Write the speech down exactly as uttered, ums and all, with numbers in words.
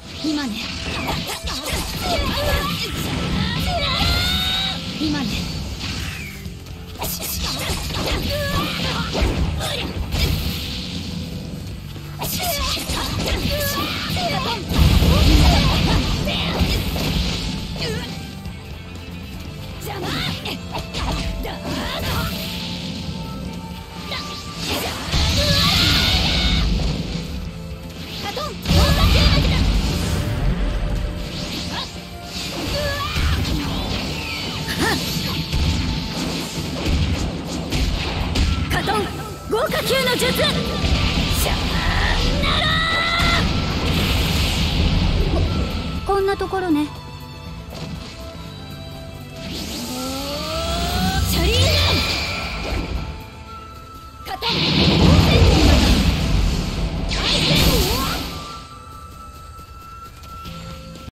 今ね。今ね。豪華級の術。シャーナラー。こんなところね。